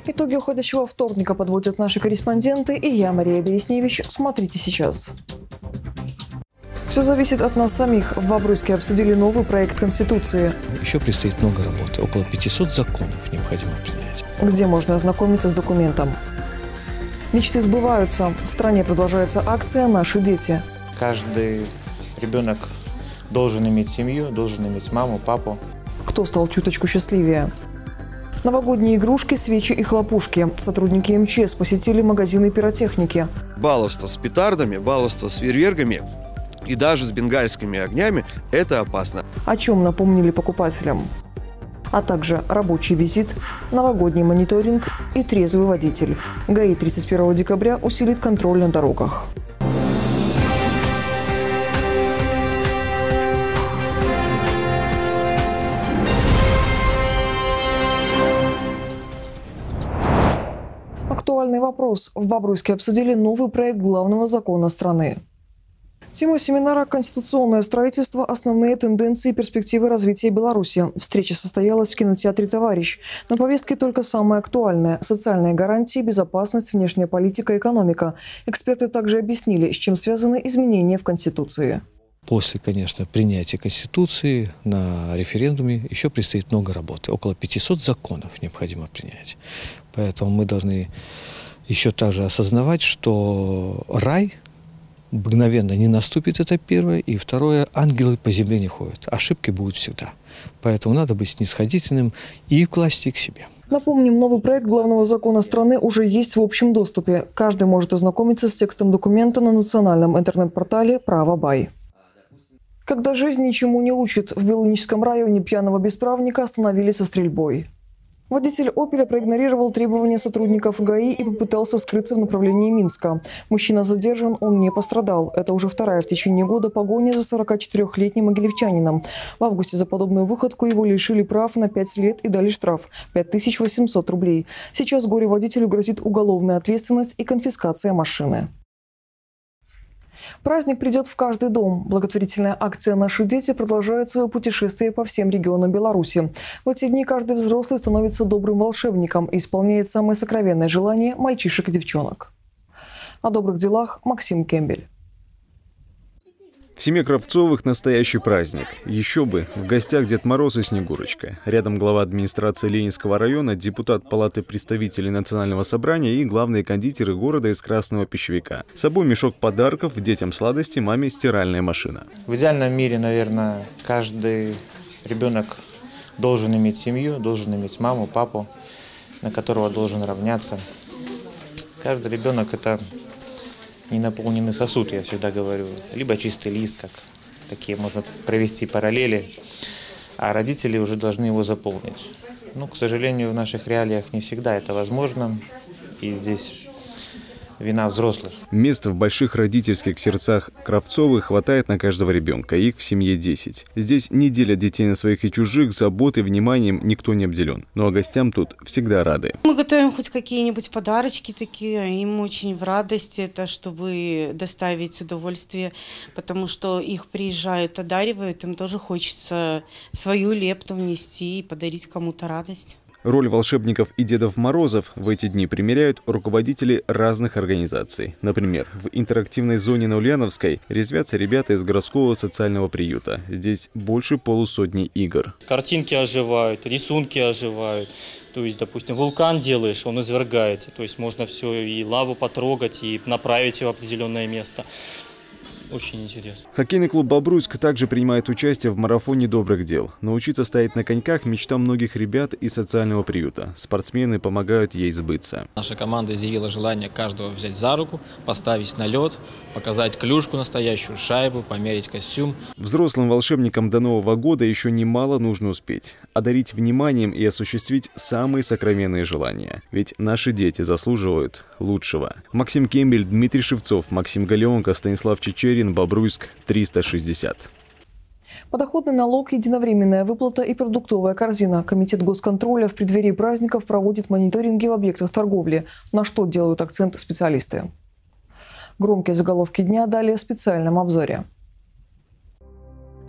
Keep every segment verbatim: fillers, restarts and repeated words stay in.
Итоги уходящего вторника подводят наши корреспонденты и я, Мария Бересневич. Смотрите сейчас. Все зависит от нас самих. В Бобруйске обсудили новый проект Конституции. Еще предстоит много работы. Около пятисот законов необходимо принять. Где можно ознакомиться с документом. Мечты сбываются. В стране продолжается акция «Наши дети». Каждый ребенок должен иметь семью, должен иметь маму, папу. Кто стал чуточку счастливее? Новогодние игрушки, свечи и хлопушки. Сотрудники эм че эс посетили магазины пиротехники. Баловство с петардами, баловство с фейерверками и даже с бенгальскими огнями – это опасно. О чем напомнили покупателям. А также рабочий визит, новогодний мониторинг и трезвый водитель. ГАИ тридцать первого декабря усилит контроль на дорогах. Актуальный вопрос. В Бобруйске обсудили новый проект главного закона страны. Тема семинара «Конституционное строительство. Основные тенденции и перспективы развития Беларуси». Встреча состоялась в кинотеатре «Товарищ». На повестке только самое актуальное – социальные гарантии, безопасность, внешняя политика, экономика. Эксперты также объяснили, с чем связаны изменения в Конституции. После, конечно, принятия Конституции на референдуме еще предстоит много работы. Около пятисот законов необходимо принять. Поэтому мы должны еще также осознавать, что рай мгновенно не наступит, это первое. И второе, ангелы по земле не ходят. Ошибки будут всегда. Поэтому надо быть снисходительным и к власти, и к себе. Напомним, новый проект главного закона страны уже есть в общем доступе. Каждый может ознакомиться с текстом документа на национальном интернет-портале «Право Бай». Когда жизнь ничему не учит, в Белыническом районе пьяного бесправника остановили со стрельбой. Водитель «Опеля» проигнорировал требования сотрудников ГАИ и попытался скрыться в направлении Минска. Мужчина задержан, он не пострадал. Это уже вторая в течение года погоня за сорокачетырёхлетним могилевчанином. В августе за подобную выходку его лишили прав на пять лет и дали штраф – пять тысяч восемьсот рублей. Сейчас горе-водителю грозит уголовная ответственность и конфискация машины. Праздник придет в каждый дом. Благотворительная акция «Наши дети» продолжает свое путешествие по всем регионам Беларуси. В эти дни каждый взрослый становится добрым волшебником и исполняет самое сокровенное желание мальчишек и девчонок. О добрых делах Максим Кембель. В семье Кравцовых настоящий праздник. Еще бы, в гостях Дед Мороз и Снегурочка. Рядом глава администрации Ленинского района, депутат Палаты представителей Национального собрания и главные кондитеры города из Красного Пищевика. С собой мешок подарков, детям сладости, маме стиральная машина. В идеальном мире, наверное, каждый ребенок должен иметь семью, должен иметь маму, папу, на которого должен равняться. Каждый ребенок – это ненаполненный сосуд, я всегда говорю, либо чистый лист, как такие можно провести параллели, а родители уже должны его заполнить. Но, к сожалению, в наших реалиях не всегда это возможно, и здесь вина взрослых. Места в больших родительских сердцах Кравцовых хватает на каждого ребенка, их в семье десять. Здесь не делят детей на своих и чужих, заботой, вниманием никто не обделен. Ну а гостям тут всегда рады. Мы готовим хоть какие-нибудь подарочки такие, им очень в радость это, чтобы доставить удовольствие, потому что их приезжают, одаривают, им тоже хочется свою лепту внести и подарить кому-то радость. Роль волшебников и Дедов Морозов в эти дни примеряют руководители разных организаций. Например, в интерактивной зоне на Ульяновской резвятся ребята из городского социального приюта. Здесь больше полусотни игр. Картинки оживают, рисунки оживают. То есть, допустим, вулкан делаешь, он извергается. То есть можно все и лаву потрогать, и направить его в определенное место. Очень интересно. Хоккейный клуб «Бобруйск» также принимает участие в марафоне добрых дел. Научиться стоять на коньках – мечта многих ребят из социального приюта. Спортсмены помогают ей сбыться. Наша команда изъявила желание каждого взять за руку, поставить на лед, показать клюшку настоящую, шайбу, померить костюм. Взрослым волшебникам до Нового года еще немало нужно успеть. Одарить вниманием и осуществить самые сокровенные желания. Ведь наши дети заслуживают лучшего. Максим Кембель, Дмитрий Шевцов, Максим Галеонко, Станислав Чечерин, Бобруйск, триста шестьдесят. Подоходный налог, единовременная выплата и продуктовая корзина. Комитет госконтроля в преддверии праздников проводит мониторинги в объектах торговли. На что делают акцент специалисты? Громкие заголовки дня далее в специальном обзоре.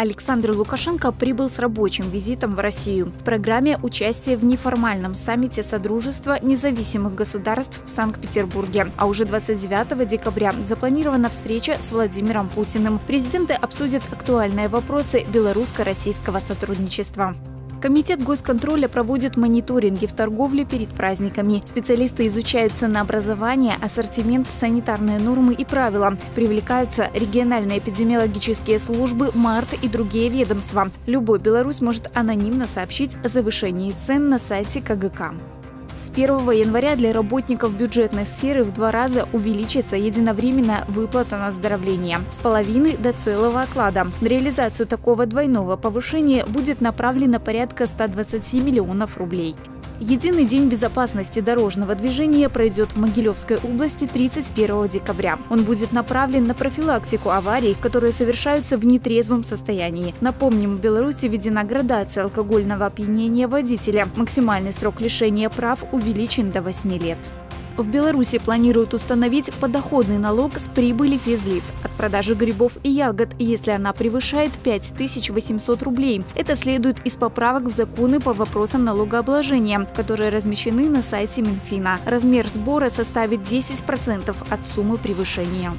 Александр Лукашенко прибыл с рабочим визитом в Россию. В программе участие в неформальном саммите Содружества независимых государств в Санкт-Петербурге. А уже двадцать девятого декабря запланирована встреча с Владимиром Путиным. Президенты обсудят актуальные вопросы белорусско-российского сотрудничества. Комитет госконтроля проводит мониторинги в торговле перед праздниками. Специалисты изучают ценообразование, ассортимент, санитарные нормы и правила. Привлекаются региональные эпидемиологические службы, МАРТ и другие ведомства. Любой белорус может анонимно сообщить о завышении цен на сайте ка гэ ка. С первого января для работников бюджетной сферы в два раза увеличится единовременная выплата на оздоровление с половины до целого оклада. На реализацию такого двойного повышения будет направлено порядка ста двадцати миллионов рублей. Единый день безопасности дорожного движения пройдет в Могилевской области тридцать первого декабря. Он будет направлен на профилактику аварий, которые совершаются в нетрезвом состоянии. Напомним, в Беларуси введена градация алкогольного опьянения водителя. Максимальный срок лишения прав увеличен до восьми лет. В Беларуси планируют установить подоходный налог с прибыли физлиц от продажи грибов и ягод, если она превышает пять тысяч восемьсот рублей. Это следует из поправок в законы по вопросам налогообложения, которые размещены на сайте Минфина. Размер сбора составит десять процентов от суммы превышения.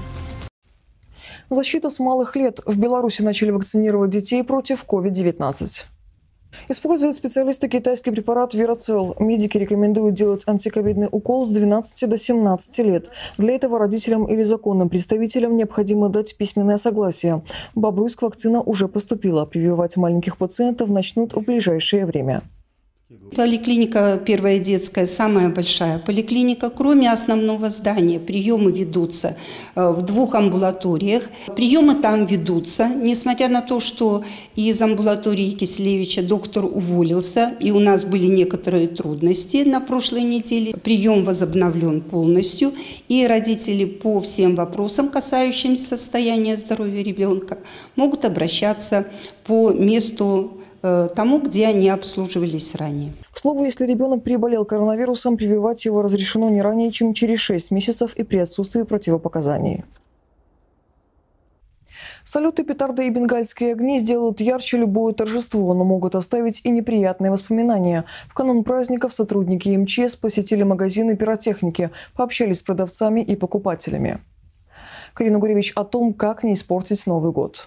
Защита с малых лет. В Беларуси начали вакцинировать детей против ковид девятнадцать. Используют специалисты китайский препарат Вирацел. Медики рекомендуют делать антиковидный укол с двенадцати до семнадцати лет. Для этого родителям или законным представителям необходимо дать письменное согласие. В Бобруйск вакцина уже поступила. Прививать маленьких пациентов начнут в ближайшее время. Поликлиника первая детская, самая большая поликлиника. Кроме основного здания, приемы ведутся в двух амбулаториях. Приемы там ведутся, несмотря на то, что из амбулатории Киселевича доктор уволился, и у нас были некоторые трудности на прошлой неделе. Прием возобновлен полностью, и родители по всем вопросам, касающимся состояния здоровья ребенка, могут обращаться по месту тому, где они обслуживались ранее. К слову, если ребенок переболел коронавирусом, прививать его разрешено не ранее, чем через шесть месяцев и при отсутствии противопоказаний. Салюты, петарды и бенгальские огни сделают ярче любое торжество, но могут оставить и неприятные воспоминания. В канун праздников сотрудники эм че эс посетили магазины пиротехники, пообщались с продавцами и покупателями. Карина Гуревич о том, как не испортить Новый год.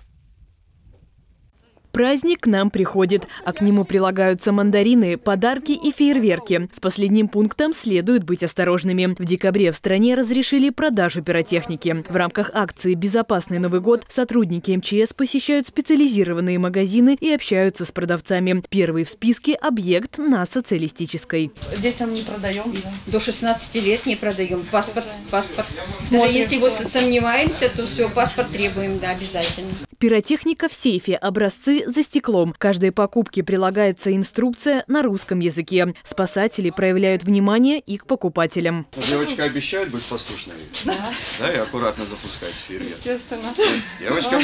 Праздник к нам приходит, а к нему прилагаются мандарины, подарки и фейерверки. С последним пунктом следует быть осторожными. В декабре в стране разрешили продажу пиротехники. В рамках акции «Безопасный Новый год» сотрудники эм че эс посещают специализированные магазины и общаются с продавцами. Первый в списке – объект на Социалистической. Детям не продаем? Да? До шестнадцати лет не продаем. Паспорт, паспорт. Даже если вот сомневаемся, то все, паспорт требуем, да, обязательно. Пиротехника в сейфе, образцы за стеклом. К каждой покупке прилагается инструкция на русском языке. Спасатели проявляют внимание и к покупателям. Девочка обещает быть послушной? Да. Да, и аккуратно запускать фейерверк. Естественно. Девочкам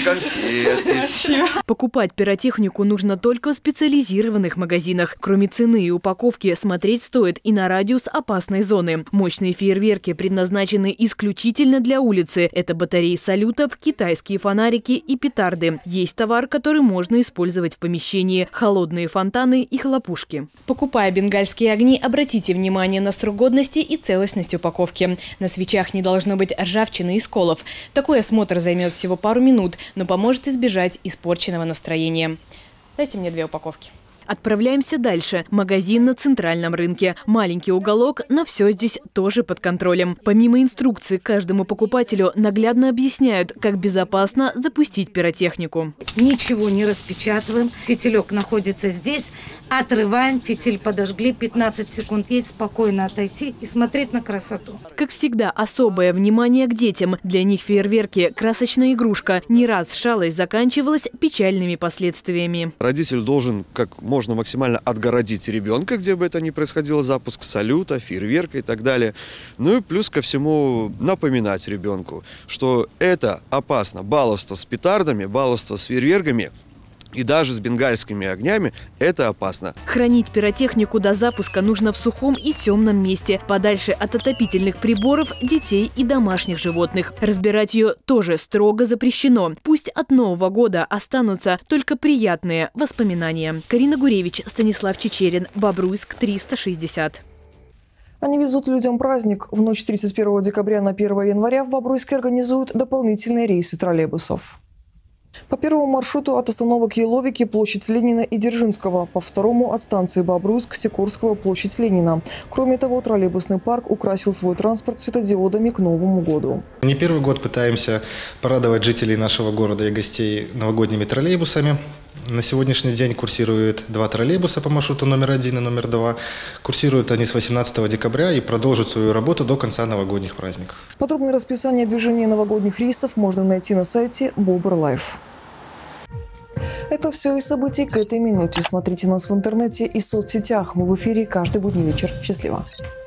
конфеты. Покупать пиротехнику нужно только в специализированных магазинах. Кроме цены и упаковки, смотреть стоит и на радиус опасной зоны. Мощные фейерверки предназначены исключительно для улицы. Это батареи салютов, китайские фонарики и петарды. Есть товар, который можно использовать в помещении – холодные фонтаны и хлопушки. Покупая бенгальские огни, обратите внимание на срок годности и целостность упаковки. На свечах не должно быть ржавчины и сколов. Такой осмотр займет всего пару минут, но поможет избежать испорченного настроения. Дайте мне две упаковки. Отправляемся дальше. Магазин на центральном рынке. Маленький уголок, но все здесь тоже под контролем. Помимо инструкции, каждому покупателю наглядно объясняют, как безопасно запустить пиротехнику. Ничего не распечатываем. Фитилек находится здесь. Отрываем, фитиль подожгли, пятнадцать секунд есть, спокойно отойти и смотреть на красоту. Как всегда, особое внимание к детям. Для них фейерверки – красочная игрушка. Не раз шалость заканчивалась печальными последствиями. Родитель должен как можно максимально отгородить ребенка, где бы это ни происходило, запуск салюта, фейерверка и так далее. Ну и плюс ко всему напоминать ребенку, что это опасно. Баловство с петардами, баловство с фейерверками И даже с бенгальскими огнями это опасно. Хранить пиротехнику до запуска нужно в сухом и темном месте, подальше от отопительных приборов, детей и домашних животных. Разбирать ее тоже строго запрещено. Пусть от Нового года останутся только приятные воспоминания. Карина Гуревич, Станислав Чечерин, Бобруйск, триста шестьдесят. Они везут людям праздник. В ночь с тридцать первого декабря на первое января в Бобруйске организуют дополнительные рейсы троллейбусов. По первому маршруту от остановок Еловики, площадь Ленина и Дзержинского, по второму от станции Бобруйск, Сикорского, площадь Ленина. Кроме того, троллейбусный парк украсил свой транспорт светодиодами к Новому году. Не первый год пытаемся порадовать жителей нашего города и гостей новогодними троллейбусами. На сегодняшний день курсирует два троллейбуса по маршруту номер один и номер два. Курсируют они с восемнадцатого декабря и продолжат свою работу до конца новогодних праздников. Подробное расписание движения новогодних рейсов можно найти на сайте Бобр Лайф. Это все из событий к этой минуте. Смотрите нас в интернете и соцсетях. Мы в эфире каждый будний вечер. Счастливо!